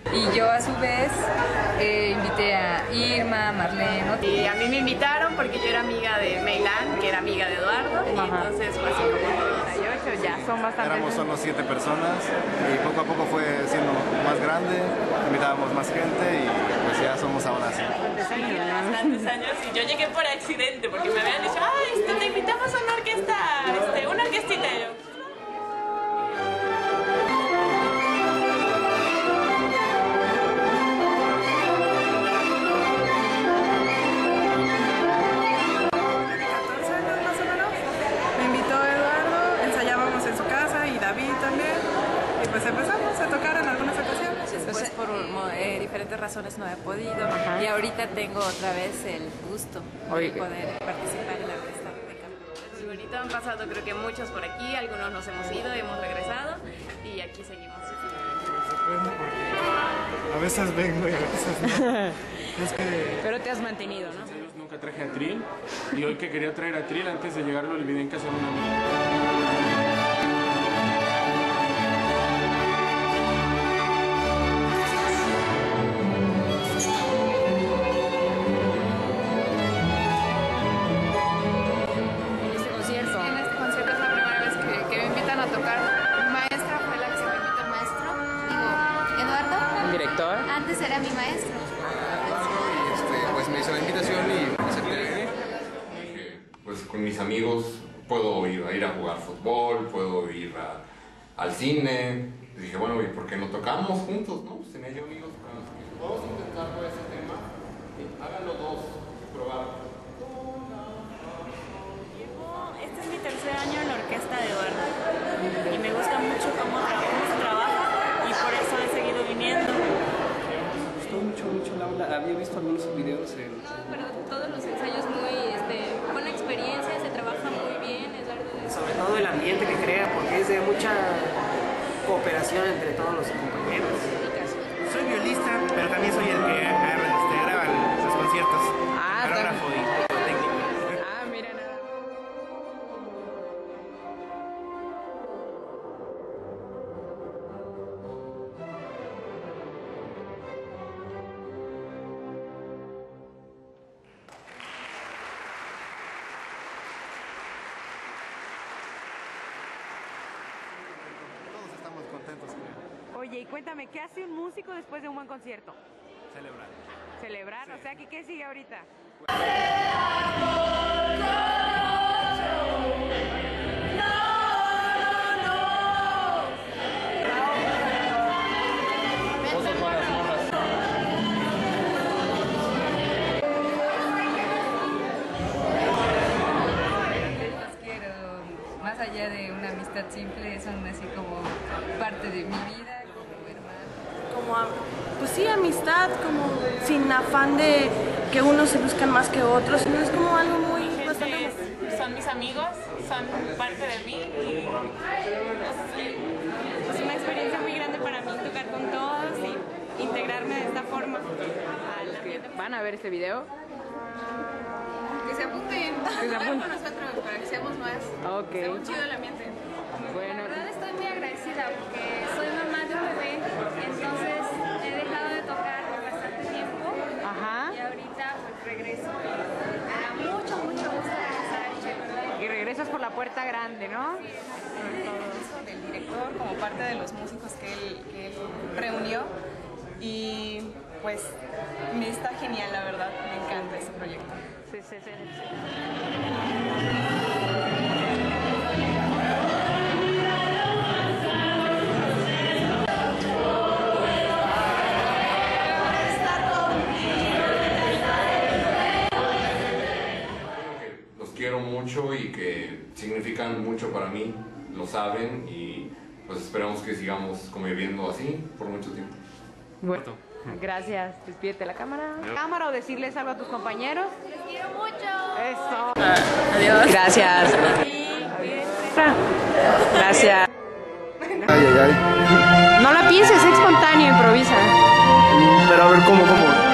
Y yo a su vez invité a Irma, Marlene. Y a mí me invitaron porque yo era amiga de Meilán, que era amiga de Eduardo. Y entonces fue así como 38, ya son bastantes. Éramos solo 7 personas y poco a poco fue siendo más grande, invitábamos más gente y pues ya somos ahora así. bastantes años y yo llegué por accidente porque me habían dicho, te invitamos a una orquesta, una orquestita. Y yo, pues empezamos a tocar en algunas ocasiones. Después por diferentes razones no he podido. Y ahorita tengo otra vez el gusto de poder participar en la orquesta de Campo. Muy bonito, han pasado creo que muchos por aquí, algunos nos hemos ido, hemos regresado y aquí seguimos. A veces vengo y a veces no. Es que... Pero te has mantenido, ¿no? Nunca traje a Trill y hoy que quería traer a Trill, antes de llegar lo olvidé en casa de una amiga. Antes era mi maestro. Pues me hizo la invitación y acepté. Pues con mis amigos puedo ir a jugar fútbol, puedo ir al cine. Y dije, bueno, ¿y por qué no tocamos juntos? ¿No? Pues tenía yo amigos con los que vamos a intentar por ese tema. Háganlo dos, probar. Este es mi tercer año en la orquesta de Eduardo y me gusta mucho cómo se trabaja y por eso he seguido viniendo. Mucho Laura, había visto algunos videos pero todos los ensayos buena experiencia, se trabaja muy bien, sobre todo el ambiente que crea, porque es de mucha cooperación entre todos los compañeros. Soy violista, pero también soy el que graba los conciertos, coreógrafo y técnico. Mira nada. Oye, y cuéntame, ¿qué hace un músico después de un buen concierto? Celebrar. Celebrar, sí. O sea, ¿qué sigue ahorita? Los quiero, más allá de una amistad simple, son así como parte de mi vida, como hermano. Pues sí, amistad, como sin afán de que unos se buscan más que otros, sino es como algo muy bastante... Son mis amigos, son parte de mí y es una experiencia muy grande para mí tocar con todos y integrarme de esta forma al ambiente. ¿Van a ver este video? Que se apunten, con nosotros para que seamos más. Ok. Está muy chido el ambiente. Bueno, La verdad estoy muy agradecida porque soy mamá de un bebé, entonces he dejado de tocar por bastante tiempo. Y ahorita pues regreso. Me da mucho gusto regresar. Y regresas por la puerta grande, ¿no? Sí, exacto. Del director, como parte de los músicos que él reunió. Y pues me está genial, la verdad. Me encanta ese proyecto. Sí. Quiero mucho y que significan mucho para mí, lo saben y pues esperamos que sigamos conviviendo así por mucho tiempo. Bueno, gracias. Despídete la cámara. ¿Cámara o decirles algo a tus compañeros? Les quiero mucho. Eso. Adiós. Gracias. Gracias. No la pienses, es espontáneo, improvisa. Pero a ver, ¿cómo?